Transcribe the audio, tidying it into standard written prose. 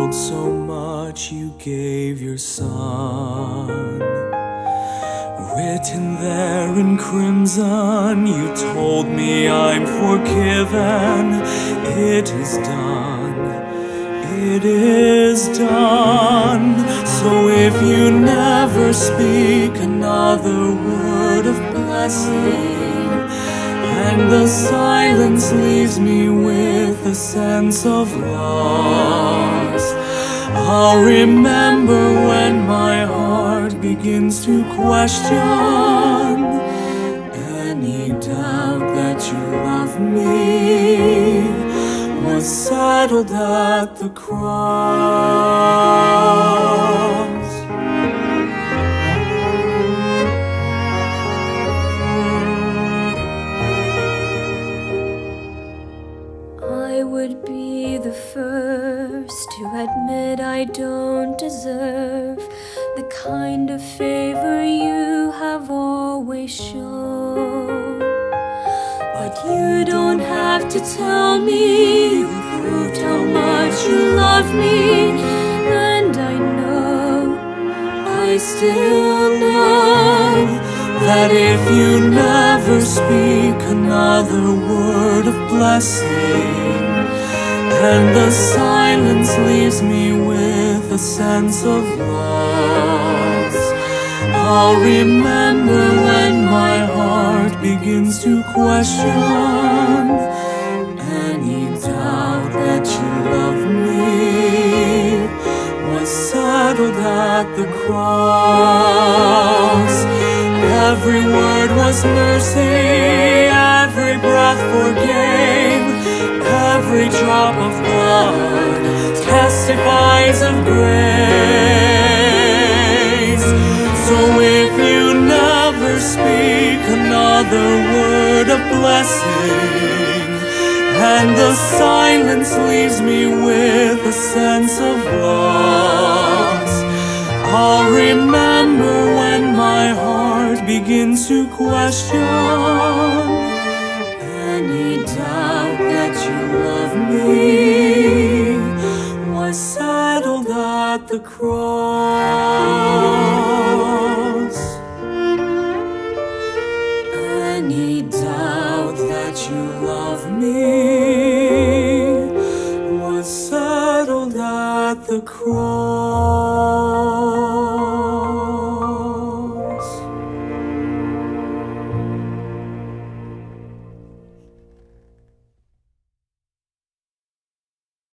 world so much you gave your Son. Written there in crimson, you told me I'm forgiven. It is done, it is done. So if you never speak another word of blessing, and the silence leaves me with a sense of loss, I'll remember when my heart begins to question any doubt that you love me was settled at the cross. I would be the first to admit I don't deserve the kind of favor you have always shown. But you don't have to tell me, you proved how much you love me. And I know, I still know, that if you never speak another word of blessing, and the silence leaves me with a sense of loss, I'll remember when my heart begins to question any doubt that you love me was settled at the cross. Every word was mercy, every breath forgave, every drop of blood testifies of grace. So if you never speak another word of blessing, and the silence leaves me with a sense of loss, I'll remember when my heart begins to question any doubt that you love me was settled at the cross. Any doubt that you love me was settled at the cross.